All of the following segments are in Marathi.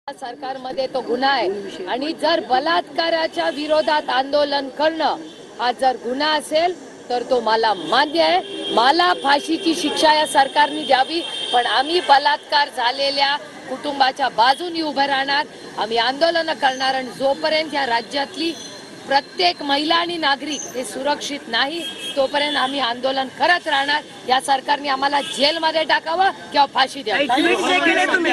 सरकारमध्ये तो गुन्हा आहे आणि जर बलात्काराच्या विरोधात आंदोलन करणं हा जर गुन्हा असेल तर तो मला मान्य आहे। मला फाशीची शिक्षा या सरकारने द्यावी, पण आम्ही बलात्कार झालेल्या कुटुंबाच्या बाजूने उभं राहणार, आम्ही आंदोलन करणार आणि जोपर्यंत या राज्यातली प्रत्येक महिला आणि नागरिक हे सुरक्षित नाही तोपर्यंत आम्ही आंदोलन करत राहणार। या सरकारने आम्हाला जेलमध्ये टाकावं किंवा फाशी द्यावी। ट्विट केले तुम्ही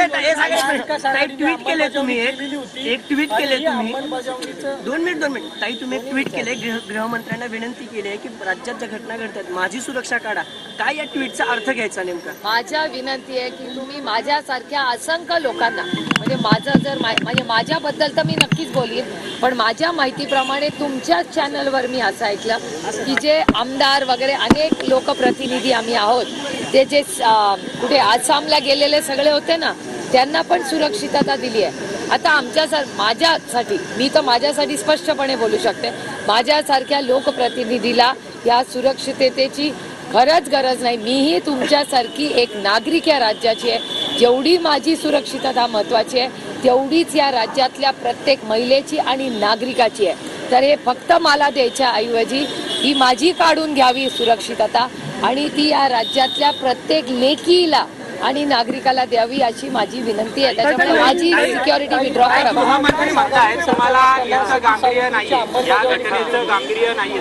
एक ट्विट केले तुम्ही 2 मिनिट ताई, तुम्ही एक ट्विट केले, गृहमंत्र्यांना विनंती केली आहे की राज्यात ज्या घटना घडतात माझी सुरक्षा काढा। काय या ट्विटचा अर्थ घ्यायचा नेमका? माझ्या विनंती आहे की तुम्ही माझ्यासारख्या असंख्य लोकांना, म्हणजे माझं जर म्हणजे माझ्याबद्दल तर मी नक्कीच बोलीन, पण माझ्या माहितीप्रमाणे तुमच्याच चॅनलवर मी असं ऐकलं की जे आमदार वगैरे अनेक लोकप्रतिनिधी आम्ही आहोत ते जे कुठे आसामला गेलेले सगळे होते ना, त्यांना पण सुरक्षितता दिली आहे। आता माझ्यासाठी, मी तर माझ्यासाठी स्पष्टपणे बोलू शकते, माझ्यासारख्या लोकप्रतिनिधीला या सुरक्षिततेची खरंच गरज नाही। मीही तुमच्यासारखी एक नागरिक या राज्याची आहे। जेवढी माझी सुरक्षितता महत्त्वाची आहे तेवढीच या राज्यातल्या प्रत्येक महिलेची आणि नागरिकाची आहे। तर हे फक्त मला द्यायच्या ऐवजी ही माझी काढून घ्यावी सुरक्षितता आणि ती या राज्यातल्या प्रत्येक लेकीला आणि नागरिकाला द्यावी अशी माझी विनंती आहे। त्याच्यामुळे माझी सिक्युरिटी विड्रॉ करावी। गृहमंत्री म्हणताय तुम्हाला याचं गांभीर्य नाही, या घटनेचं गांभीर्य नाही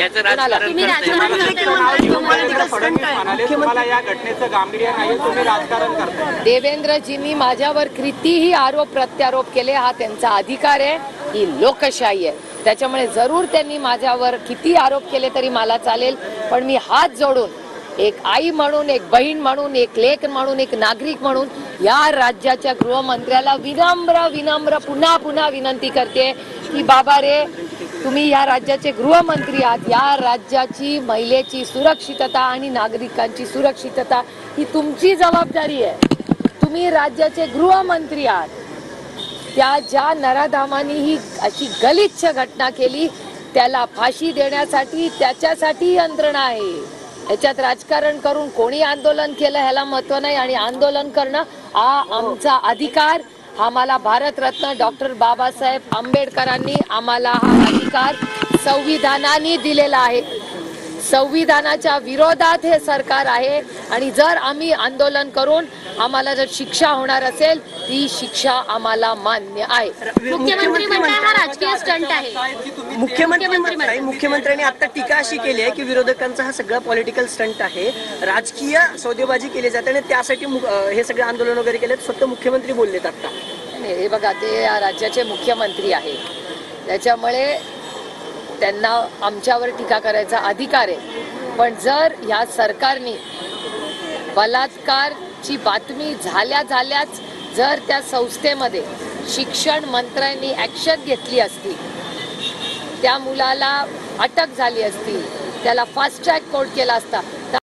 तुम्हाला या घटनेचं गांभीर्य नाही, तुम्ही राजकारण करताय। देवेंद्रजींनी माझ्यावर कितीही आरोप प्रत्यारोप केले हा त्यांचा अधिकार आहे, ही लोकशाही आहे। त्याच्यामुळे जरूर त्यांनी माझ्यावर किती आरोप केले तरी मला चालेल, पण मी हात जोडून एक आई म्हणून, एक बहीण म्हणून, एक लेक म्हणून, एक नागरिक म्हणून या राज्याच्या गृहमंत्र्याला विनम्र पुन्हा विनंती करते की बाबा रे, तुम्ही या राज्याचे गृहमंत्री आहात, या राज्याची महिलेची सुरक्षितता आणि नागरिकांची सुरक्षितता ही तुमची जबाबदारी आहे। तुम्ही राज्याचे गृहमंत्री आहात, त्या ज्या नराधामांनी ही अशी गलिच्छ घटना केली त्याला फाशी देण्यासाठी त्याच्यासाठी यंत्रणा आहे। याच्यात राजकारण करून कोणी आंदोलन केलं ह्याला महत्व नाही, आणि आंदोलन करणं हा आमचा अधिकार, आम्हाला भारतरत्न डॉक्टर बाबासाहेब आंबेडकरांनी आम्हाला हा अधिकार संविधानाने दिलेला आहे। संविधानाच्या विरोधात हे सरकार आहे आणि जर आम्ही आंदोलन करून आम्हाला जर शिक्षा होणार असेल ती शिक्षा आम्हाला मान्य आहे। मुख्यमंत्री म्हणतात हा राजकीय स्टंट आहे। मुख्यमंत्र्यांनी आता टीका अशी केली आहे की विरोधकांचा हा सगळा पॉलिटिकल स्टंट आहे, राजकीय सौदेबाजी केली जाते आणि त्यासाठी हे सगळे आंदोलन वगैरे केले, स्वतः मुख्यमंत्री बोललेत आता। हे बघा, ते या राज्याचे मुख्यमंत्री आहेत, त्याच्यामुळे त्यांना आमच्यावर टीका करायचा अधिकार आहे। पण जर या सरकारने बलात्कारची बातमी झाल्याच जर त्या संस्थेमध्ये शिक्षण मंत्र्यांनी ॲक्शन घेतली असती, त्या मुलाला अटक झाली असती, त्याला फास्ट ट्रॅक कोर्ट केला असता,